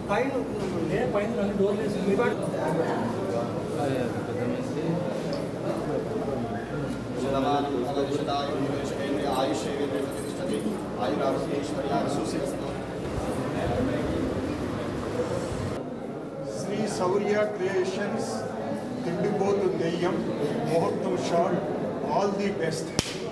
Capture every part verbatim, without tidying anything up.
Shri Shourya creations తిండిపోతు దెయ్యం ముహూర్తం shot all the best.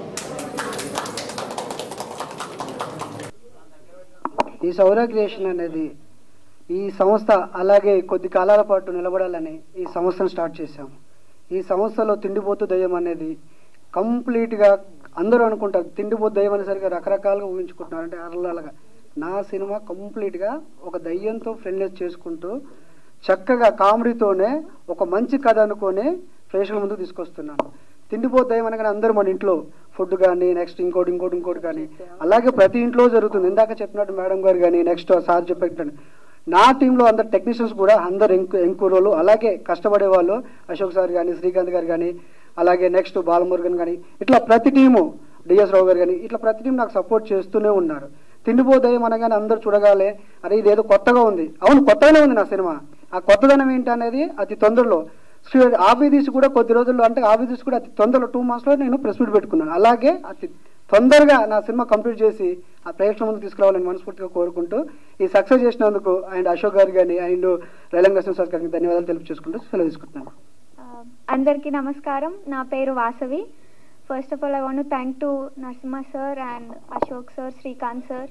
ఈ శౌర్య క్రియేషన్ అనేది ఈ సంస్థ అలాగే కొద్ది కాలాల పాటు నిలబడాలని ఈ సంస్థను స్టార్ట్ చేశాము. ఈ సంస్థలో తిండిపోతు దయ్యం అనేది కంప్లీట్గా అందరూ అనుకుంటారు తిండిపోతు దయ్యం అనేసరికి రకరకాలుగా ఊహించుకుంటున్నారు. అంటే అరలాగా నా సినిమా కంప్లీట్గా ఒక దయ్యంతో ఫ్రెండ్లీస్ చేసుకుంటూ చక్కగా కామెడీతోనే ఒక మంచి కథ అనుకొని ప్రేక్షకుల ముందుకు తీసుకొస్తున్నాను. తిండిపోతు దయ్యం అనగానే అందరూ మన ఇంట్లో ఫుడ్ కానీ నెక్స్ట్ ఇంకోటి ఇంకోటి ఇంకోటి కానీ అలాగే ప్రతి ఇంట్లో జరుగుతుంది. ఇందాక చెప్పినట్టు మేడం గారు కానీ నెక్స్ట్ సార్ చెప్పినట్టు నా టీంలో అందరు టెక్నీషియన్స్ కూడా అందరు ఎంకు ఎంకూరోలు అలాగే కష్టపడే వాళ్ళు అశోక్ సార్ కానీ శ్రీకాంత్ గారు కానీ అలాగే నెక్స్ట్ బాలమురుగన్ కానీ ఇట్లా ప్రతి టీము డిఎస్ రావు గారు కానీ ఇట్లా ప్రతి టీం నాకు సపోర్ట్ చేస్తూనే ఉన్నారు. తిండిపోతాయి అనగానే అందరూ చూడగాలే అరే ఇదేదో కొత్తగా ఉంది. అవును కొత్తగానే ఉంది నా సినిమా. ఆ కొత్తదనం ఏంటి అనేది అతి తొందరలో ఆఫీస్ కూడా కొద్ది రోజుల్లో అంటే ఆఫీస్ కూడా అతి తొందరలో టూ మంత్స్లో నేను ప్రెస్ మీట్ పెట్టుకున్నాను. అలాగే అతి తొందరగా నా సినిమా కంప్లీట్ చేసి ఆ ప్రేక్షకుల ముందు తీసుకురావాలని మనస్ఫూర్తిగా కోరుకుంటూ ఈ సక్సెస్ చేసినందుకు అండ్ అశోక్ గారు కానీ అండ్ రైలంగ్ నరసింహ సార్ గారికి ధన్యవాదాలు తెలుపు చేసుకుంటూ సెలవు తీసుకుంటున్నాను. అందరికీ నమస్కారం. నా పేరు Vasavi. First of all I want to thank to Narasimha sir and Ashok sir, Srikanth sir,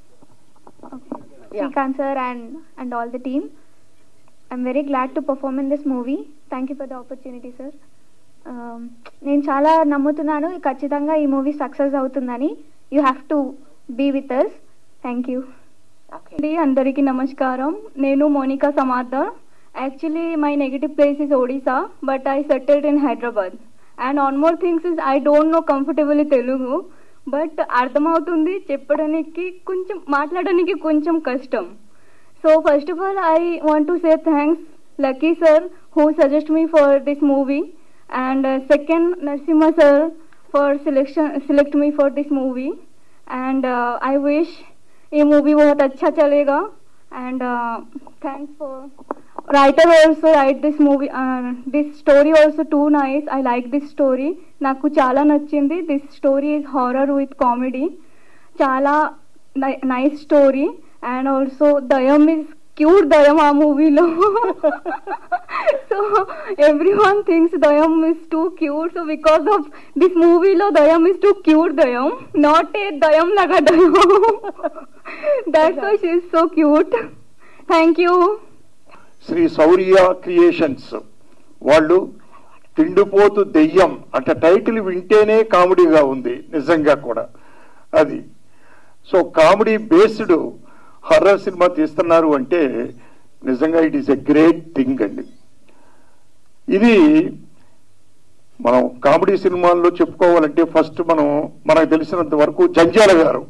Srikanth sir and and all the team. I'm very glad to perform in this movie. Thank you for the opportunity sir. నేను చాలా నమ్ముతున్నాను ఖచ్చితంగా ఈ movie success అవుతుందని. You have to be with us. Thank you. అందరికీ నమస్కారం. నేను Monika Samardar. Actually my negative place is Odisha but I settled in Hyderabad. And on more things is I don't know comfortable Telugu but అర్థమవుతుంది, చెప్పడానికి కొంచెం మాట్లాడడానికి కొంచెం కష్టం. So first of all I want to say thanks Lucky sir who suggest me for this movie. And uh, second, Narasimha sir for selection select me for this movie. And uh, I wish ये movie बहुत अच्छा चलेगा. And uh, thanks for writer also write this movie. Uh, this story also too nice. I like this story. నాకు చాలా నచ్చింది. This story is horror with comedy. చాలా nice story. And also దయ్యం is cute దయ్యం ఆ మూవీలో. So everyone thinks దయ్యం is too cute. So because of this movie లో దయ్యం is too cute దయ్యం, not a దయ్యం laga దయ్యం. That's why she is so cute. Thank you. Sri Shourya creations వాళ్ళు తిండిపోతు దెయ్యం అంటే టైటిల్ వింటేనే కామెడీగా ఉంది నిజంగా కూడా అది. So comedy based horror cinema తీస్తున్నారు అంటే నిజంగా it is a great thing అండి. ఇది మనం కామెడీ సినిమాల్లో చెప్పుకోవాలంటే ఫస్ట్ మనం మనకు తెలిసినంత వరకు జంజాల గారు,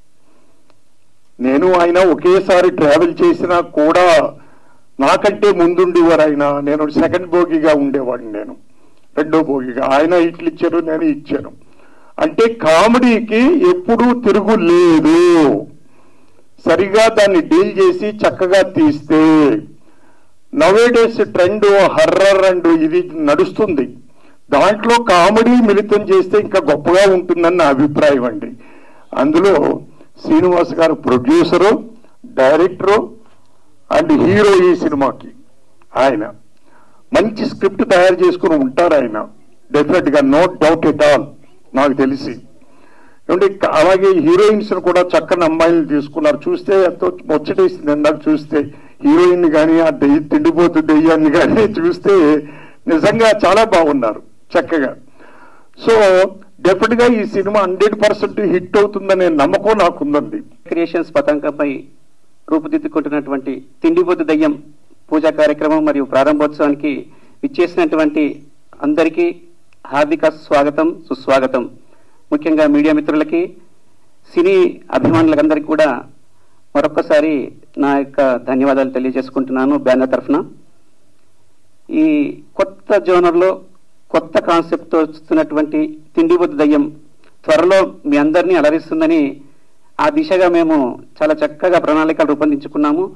నేను ఆయన ఒకేసారి ట్రావెల్ చేసినా కూడా నాకంటే ముందుండేవారు ఆయన. నేను సెకండ్ భోగిగా ఉండేవాడిని, నేను రెండో భోగిగా. ఆయన ఇట్లు ఇచ్చారు, నేను ఇచ్చాను. అంటే కామెడీకి ఎప్పుడూ తిరుగులేదు. సరిగా దాన్ని డీల్ చేసి చక్కగా తీస్తే నవేడేస్ ట్రెండ్ హర్రర్ అండ్ ఇది నడుస్తుంది. దాంట్లో కామెడీ మిళితం చేస్తే ఇంకా గొప్పగా ఉంటుందని నా అభిప్రాయం అండి. అందులో శ్రీనివాస్ గారు ప్రొడ్యూసరు, డైరెక్టరు అండ్ హీరో ఈ సినిమాకి. ఆయన మంచి స్క్రిప్ట్ తయారు చేసుకుని ఉంటారు ఆయన డెఫినెట్ గా, నో డౌట్ ఎట్ ఆల్ నాకు తెలిసి. ఏమంటే అలాగే హీరోయిన్స్ కూడా చక్కని అమ్మాయిలు తీసుకున్నారు. చూస్తే ఎంతో ముచ్చటేసింది ఇందాక చూస్తే. హీరోయిన్ కానీ ఆ దెయ్యి తిండిపోతు దెయ్యాన్ని కానీ చూస్తే నిజంగా చాలా బాగున్నారు చక్కగా. సో డెఫినెట్ గా ఈ సినిమా హండ్రెడ్ పర్సెంట్ హిట్ అవుతుందనే నమ్మకం నాకుందండి. క్రియేషన్స్ పతాకంపై రూపుదిద్దుకుంటున్నటువంటి తిండిపోతు దయ్యం పూజా కార్యక్రమం మరియు ప్రారంభోత్సవానికి విచ్చేసినటువంటి అందరికీ హార్దిక స్వాగతం, సుస్వాగతం. ముఖ్యంగా మీడియా మిత్రులకి, సినీ అభిమానులందరికీ కూడా మరొక్కసారి నా యొక్క ధన్యవాదాలు తెలియజేసుకుంటున్నాను బ్యానర్ తరఫున. ఈ కొత్త జోనర్లో కొత్త కాన్సెప్ట్తో వస్తున్నటువంటి తిండిపోతు దయ్యం త్వరలో మీ అందరినీ అలరిస్తుందని ఆ దిశగా మేము చాలా చక్కగా ప్రణాళికలు రూపొందించుకున్నాము.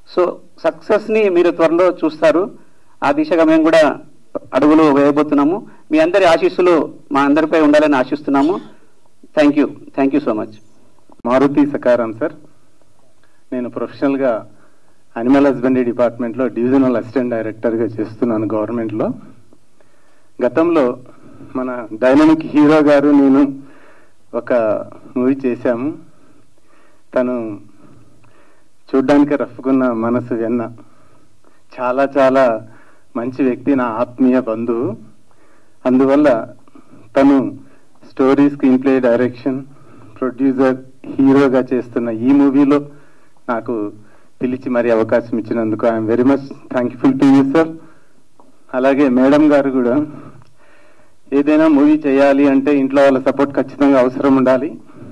సో సక్సెస్ని మీరు త్వరలో చూస్తారు. ఆ దిశగా మేము కూడా అడుగులు వేయబోతున్నాము. మీ అందరి ఆశీస్సులు మా అందరిపై ఉండాలని ఆశిస్తున్నాము. Thank you thank you so much. Maruthi సకారం సార్. నేను ప్రొఫెషనల్గా అనిమల్ హస్బెండరీ డిపార్ట్మెంట్లో డివిజనల్ అసిస్టెంట్ డైరెక్టర్గా చేస్తున్నాను గవర్నమెంట్లో. గతంలో మన డైనమిక్ హీరో గారు నేను ఒక మూవీ చేశాము. తను చూడ్డానికి రఫ్కున్న మనసు వెన్న, చాలా చాలా మంచి వ్యక్తి, నా ఆత్మీయ బంధువు. అందువల్ల తను story, screenplay, direction, producer, హీరోగా చేస్తున్న ఈ మూవీలో నాకు పిలిచి మరి అవకాశం ఇచ్చినందుకు I'm very much thankful to you sir. అలాగే మేడం గారు కూడా, ఏదైనా మూవీ చేయాలి అంటే ఇంట్లో వాళ్ళ సపోర్ట్ ఖచ్చితంగా అవసరం ఉండాలి.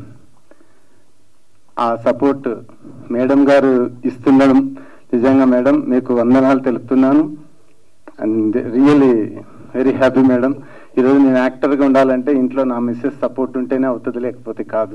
ఆ సపోర్ట్ మేడం గారు ఇస్తుండడం నిజంగా మేడం మీకు వందనాలు తెలుపుతున్నాను. And really very happy madam. ఈరోజు నేను యాక్టర్గా ఉండాలంటే ఇంట్లో నా మిస్సెస్ సపోర్ట్ ఉంటేనే అవుతుంది, లేకపోతే కాదు.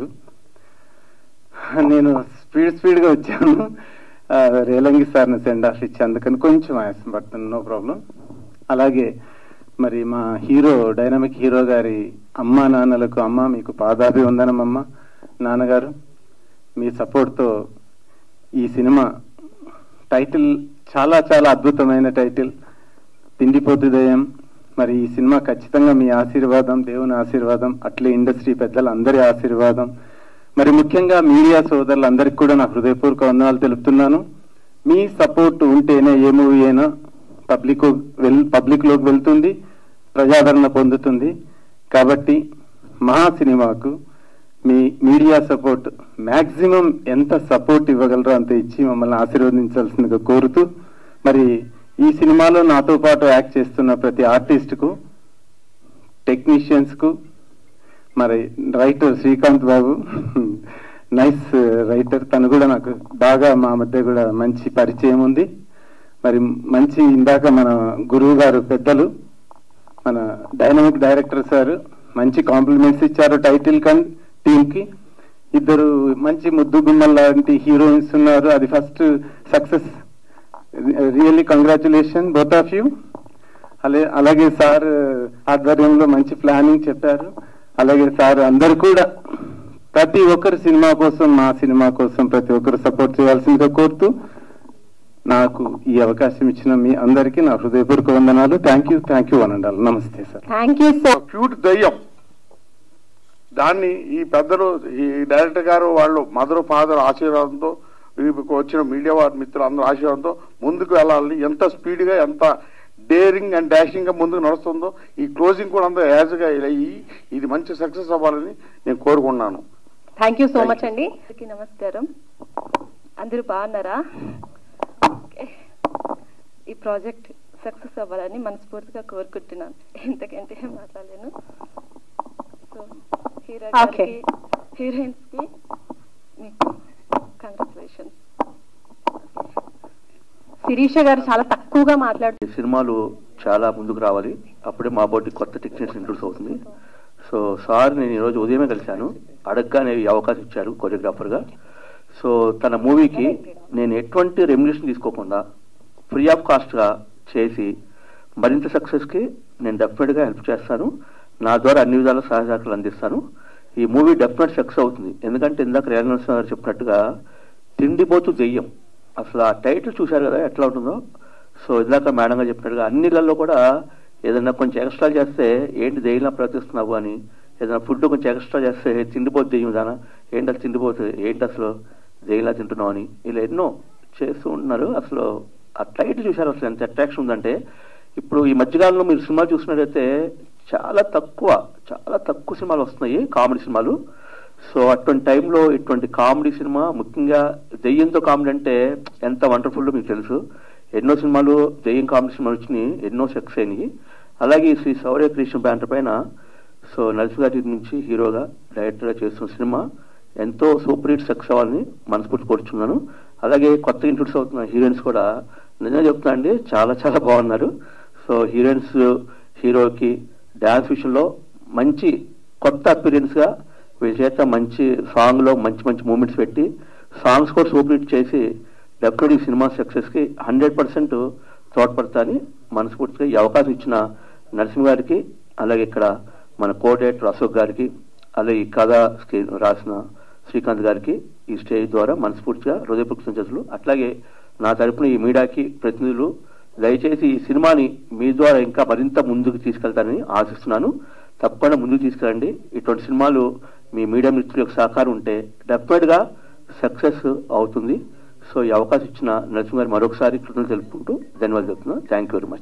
నేను స్పీడ్ స్పీడ్గా వచ్చాను, రేలంగి సార్ని సెండ్ ఆఫ్ ఇచ్చి, అందుకని కొంచెం ఆయాసం పడుతుంది, నో ప్రాబ్లం. అలాగే మరి మా హీరో, డైనమిక్ హీరో గారి అమ్మ నాన్నలకు, అమ్మ మీకు పాదాభివందనం అమ్మ, నాన్నగారు మీ సపోర్ట్తో ఈ సినిమా టైటిల్ చాలా చాలా అద్భుతమైన టైటిల్, తిండిపోతు దయ్యం. మరి ఈ సినిమా ఖచ్చితంగా మీ ఆశీర్వాదం, దేవుని ఆశీర్వాదం, అట్లే ఇండస్ట్రీ పెద్దలు అందరి ఆశీర్వాదం, మరి ముఖ్యంగా మీడియా సోదరులందరికీ కూడా నా హృదయపూర్వక వందనాలు తెలుపుతున్నాను. మీ సపోర్ట్ ఉంటేనే ఏ మూవీ అయినా పబ్లిక్ వెల్ పబ్లిక్లోకి వెళ్తుంది, ప్రజాదరణ పొందుతుంది. కాబట్టి మా సినిమాకు మీ మీడియా సపోర్ట్ మ్యాక్సిమం ఎంత సపోర్ట్ ఇవ్వగలరో అంత ఇచ్చి మమ్మల్ని ఆశీర్వదించాల్సిందిగా కోరుతూ, మరి ఈ సినిమాలో నాతో పాటు యాక్ట్ చేస్తున్న ప్రతి ఆర్టిస్ట్కు, టెక్నీషియన్స్కు, మరి writer Srikanth Babu nice writer, తను కూడా నాకు బాగా మా మధ్య కూడా మంచి పరిచయం ఉంది. మరి మంచి ఇందాక మన గురువు గారు పెద్దలు మన డైనమిక్ డైరెక్టర్ సార్ మంచి కాంప్లిమెంట్స్ ఇచ్చారు టైటిల్ కన్ టీమ్కి. ఇద్దరు మంచి ముద్దు గుమ్మల లాంటి హీరోయిన్స్ ఉన్నారు, అది first success. Really congratulation both of you. అలా అలాగే సార్ ఆధ్వర్యంలో మంచి ప్లానింగ్ చెప్పారు. అలాగే సార్ అందరు కూడా ప్రతి ఒక్కరు సినిమా కోసం, మా సినిమా కోసం ప్రతి ఒక్కరు సపోర్ట్ చేయాల్సిందిగా కోరుతూ, నాకు ఈ అవకాశం ఇచ్చిన మీ అందరికీ నా హృదయపూర్వక వందనాలు. థ్యాంక్ యూ థ్యాంక్ యూ అనండాలి. నమస్తే sir. Thank you sir. Cute దయ్యం, దాన్ని ఈ పెద్దలు, ఈ డైరెక్టర్ గారు వాళ్ళు మదర్ ఫాదర్ ఆశీర్వాదంతో, వచ్చిన మీడియా వారి మిత్రులు అందరూ ఆశీర్వాదంతో ముందుకు వెళ్ళాలని, ఎంత స్పీడ్గా ఎంత డేరింగ్ అండ్ డాషింగ్ గా ముందుకు నడుస్తుందో ఈ క్లోజింగ్ కూడా అంత యాజ్గా అయ్యి ఇది మంచి సక్సెస్ అవ్వాలని నేను కోరుకున్నాను. థ్యాంక్ యూ సో మచ్ అండి. నమస్కారం, అందరూ బాగున్నారా? ఈ ప్రాజెక్ట్ సక్సెస్ అవ్వాలని మనస్ఫూర్తిగా కోరుకుంటున్నాను. ఎంతకంటే మాట్లాడలేను. సో హీరో గారికి, హీరోయిన్స్ కి మీకు కంగ్రాచులేషన్స్. శిరీష గారు చాలా తక్కువగా మాట్లాడుతుంది. సినిమాలు చాలా ముందుకు రావాలి, అప్పుడే మా బోర్డు కొత్త టెక్నీషియన్ ఇంట్రొడ్యూస్ అవుతుంది. సో సార్ నేను ఈరోజు ఉదయమే కలిశాను, అడగ్గానే ఈ అవకాశం ఇచ్చారు కొరియోగ్రాఫర్గా. సో తన మూవీకి నేను ఎటువంటి రెమ్యునేషన్ తీసుకోకుండా ఫ్రీ ఆఫ్ కాస్ట్గా చేసి మరింత సక్సెస్కి నేను డెఫినెట్గా హెల్ప్ చేస్తాను. నా ద్వారా అన్ని విధాల సహకారాలు అందిస్తాను. ఈ మూవీ డెఫినెట్ సక్సెస్ అవుతుంది. ఎందుకంటే ఇందాక రేణునరసింహ గారు చెప్పినట్టుగా తిండిపోతూ దెయ్యం, అసలు ఆ టైటిల్ చూశారు కదా ఎట్లా ఉంటుందో. సో ఇందాక మేడం గారు చెప్పినట్టుగా అన్నిళ్ళల్లో కూడా ఏదైనా కొంచెం ఎక్స్ట్రా చేస్తే ఏంటి దెయ్యంలా ప్రవర్తిస్తున్నావు అని, ఏదైనా ఫుడ్ కొంచెం ఎక్స్ట్రా చేస్తే తిండిపోతు దెయ్యం దానా, ఏంటి అసలు తిండిపోతుంది, ఏంటి అసలు దెయ్యంలా తింటున్నావు అని ఇలా ఎన్నో చేస్తూ ఉంటున్నారు. అసలు ఆ టైటిల్ చూశారు అసలు ఎంత అట్రాక్షన్ ఉందంటే. ఇప్పుడు ఈ మధ్యకాలంలో మీరు సినిమా చూసినట్టయితే చాలా తక్కువ చాలా తక్కువ సినిమాలు వస్తున్నాయి, కామెడీ సినిమాలు. సో అటువంటి టైంలో ఇటువంటి కామెడీ సినిమా, ముఖ్యంగా దెయ్యంతో కామెడీ అంటే ఎంత వండర్ఫుల్ మీకు తెలుసు. ఎన్నో సినిమాలు దెయ్యం కామెడీ సినిమాలు వచ్చినాయి, ఎన్నో సక్సెస్ అయినాయి. అలాగే శ్రీ శౌర్య క్రియేషన్ బ్యానర్ పైన సో నరసింహ గారి నుంచి హీరోగా డైరెక్టర్గా చేస్తున్న సినిమా ఎంతో సూపర్ హిట్ సక్సెస్ అవ్వాలని మనస్ఫూర్తి కోరుచున్నాను. అలాగే కొత్త ఇంట్రొడ్యూస్ అవుతున్న హీరోయిన్స్ కూడా నిజంగా చెప్తున్నా అండి చాలా చాలా బాగున్నారు. సో హీరోయిన్స్ హీరోకి డ్యాన్స్ విషయంలో మంచి కొత్త అపీరియన్స్గా వీళ్ళ చేత మంచి సాంగ్లో మంచి మంచి మూమెంట్స్ పెట్టి సాంగ్స్ కూడా సూపర్ హిట్ చేసి డెఫినెట్లీ ఈ సినిమా సక్సెస్కి హండ్రెడ్ పర్సెంట్ తోడ్పడతాని మనస్ఫూర్తిగా ఈ అవకాశం ఇచ్చిన నరసింహ గారికి, అలాగే ఇక్కడ మన కో డైరెక్టర్ అశోక్ గారికి, అలాగే ఈ కథ రాసిన శ్రీకాంత్ గారికి ఈ స్టేజ్ ద్వారా మనస్ఫూర్తిగా హృదయపూర్వక కృతజ్ఞతలు. అట్లాగే నా తరపున ఈ మీడియాకి ప్రతినిధులు దయచేసి ఈ సినిమాని మీ ద్వారా ఇంకా మరింత ముందుకు తీసుకెళ్తారని ఆశిస్తున్నాను. తప్పకుండా ముందుకు తీసుకెళ్ళండి. ఇటువంటి సినిమాలు మీ మీడియా మిత్రుల యొక్క సహకారం ఉంటే డెఫినెట్గా సక్సెస్ అవుతుంది. సో ఈ అవకాశం ఇచ్చిన నరసింహ గారు మరొకసారి కృతజ్ఞతలు తెలుపుకుంటూ ధన్యవాదాలు చెప్తున్నాను. Thank you very much.